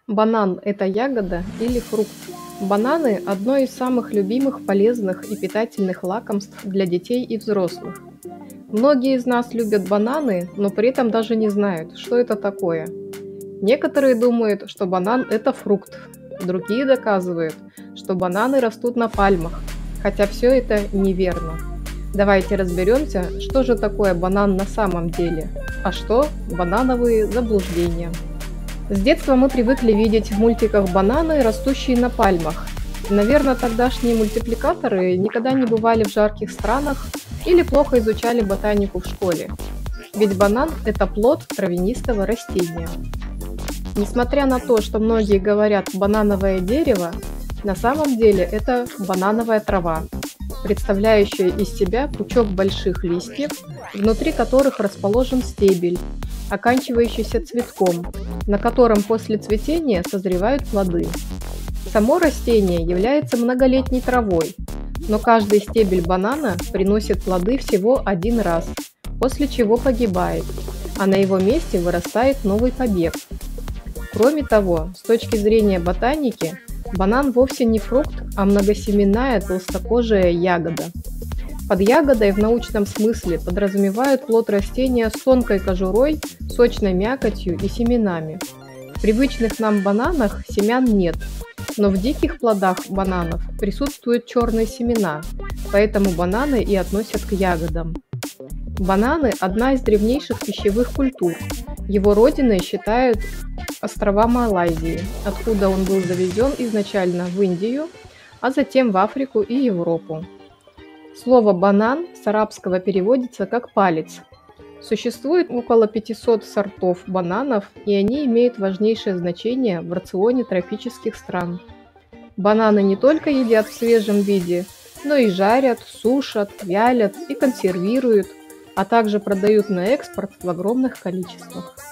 Банан – это ягода или фрукт? Бананы – одно из самых любимых, полезных и питательных лакомств для детей и взрослых. Многие из нас любят бананы, но при этом даже не знают, что это такое. Некоторые думают, что банан – это фрукт, другие доказывают, что бананы растут на пальмах, хотя все это неверно. Давайте разберемся, что же такое банан на самом деле, а что банановые заблуждения. С детства мы привыкли видеть в мультиках бананы, растущие на пальмах. Наверное, тогдашние мультипликаторы никогда не бывали в жарких странах или плохо изучали ботанику в школе. Ведь банан – это плод травянистого растения. Несмотря на то, что многие говорят «банановое дерево», на самом деле это банановая трава, представляющая из себя пучок больших листьев, внутри которых расположен стебель, оканчивающийся цветком, на котором после цветения созревают плоды. Само растение является многолетней травой, но каждый стебель банана приносит плоды всего один раз, после чего погибает, а на его месте вырастает новый побег. Кроме того, с точки зрения ботаники, банан вовсе не фрукт, а многосеменная толстокожая ягода. Под ягодой в научном смысле подразумевают плод растения с тонкой кожурой, сочной мякотью и семенами. В привычных нам бананах семян нет, но в диких плодах бананов присутствуют черные семена, поэтому бананы и относят к ягодам. Бананы – одна из древнейших пищевых культур. Его родиной считают острова Малайзии, откуда он был завезен изначально в Индию, а затем в Африку и Европу. Слово «банан» с арабского переводится как «палец». Существует около 500 сортов бананов, и они имеют важнейшее значение в рационе тропических стран. Бананы не только едят в свежем виде, но и жарят, сушат, вялят и консервируют, а также продают на экспорт в огромных количествах.